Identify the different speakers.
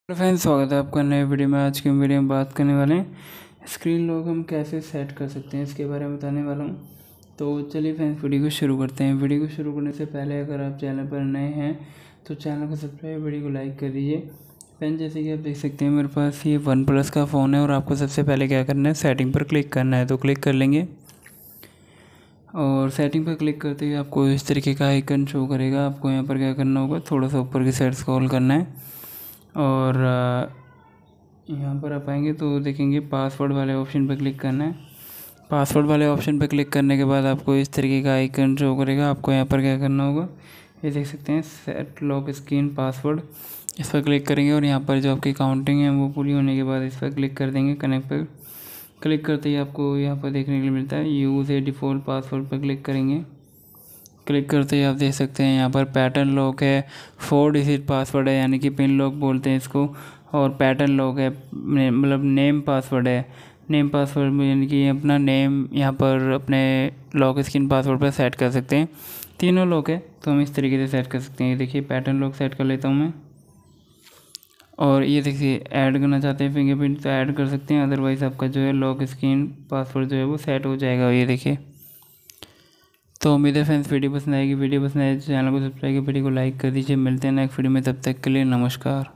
Speaker 1: Hello friends, स्वागत है आपका नए वीडियो में। आज की वीडियो में बात करने वाले हैं स्क्रीन लॉक हम कैसे सेट कर सकते हैं, इसके बारे में बताने वाला हूँ। तो चलिए फ्रेंड्स, वीडियो को शुरू करते हैं। वीडियो को शुरू करने से पहले अगर आप चैनल पर नए हैं तो चैनल को सब्सक्राइब, वीडियो को लाइक कर दीजिए। फ्रेंड्स, जैसे कि आप देख सकते हैं मेरे पास ये OnePlus का फ़ोन है और आपको सबसे पहले क्या करना है, सेटिंग पर क्लिक करना है। तो क्लिक कर लेंगे और सेटिंग पर क्लिक करते ही आपको इस तरीके का आइकन शो करेगा। आपको यहाँ पर क्या करना होगा, थोड़ा सा ऊपर की साइड स्क्रॉल करना है और यहाँ पर आप आएंगे तो देखेंगे पासवर्ड वाले ऑप्शन पर क्लिक करना है। पासवर्ड वाले ऑप्शन पर क्लिक करने के बाद आपको इस तरीके का आइकन शो करेगा। आपको यहाँ पर क्या करना होगा, ये देख सकते हैं सेट लॉक स्क्रीन पासवर्ड, इस पर क्लिक करेंगे और यहाँ पर जो आपकी काउंटिंग है वो पूरी होने के बाद इस पर क्लिक कर देंगे। कनेक्ट पर क्लिक करते ही आपको यहाँ पर देखने के लिए मिलता है यूज़ ए डिफ़ॉल्ट पासवर्ड पर क्लिक करेंगे। क्लिक करते ही आप देख सकते हैं यहाँ पर पैटर्न लॉक है, 4 डिजिट पासवर्ड है यानी कि पिन लॉक बोलते हैं इसको, और पैटर्न लॉक है मतलब नेम पासवर्ड है। नेम पासवर्ड में यानी कि अपना नेम यहाँ पर अपने लॉक स्क्रीन पासवर्ड पर सेट कर सकते हैं। तीनों लॉक है तो हम इस तरीके से सेट कर सकते हैं। ये देखिए पैटर्न लॉक सेट कर लेता हूँ मैं, और ये देखिए ऐड करना चाहते हैं फिंगरप्रिंट तो ऐड कर सकते हैं, अदरवाइज़ आपका जो है लॉक स्क्रीन पासवर्ड जो है वो सेट हो जाएगा। ये देखिए, तो उम्मीद है फ्रेंड्स वीडियो पसंद आएगी। वीडियो पसंद आए तो चैनल को सब्सक्राइब कर वीडियो को लाइक कर दीजिए। मिलते हैं नेक्स्ट वीडियो में, तब तक के लिए नमस्कार।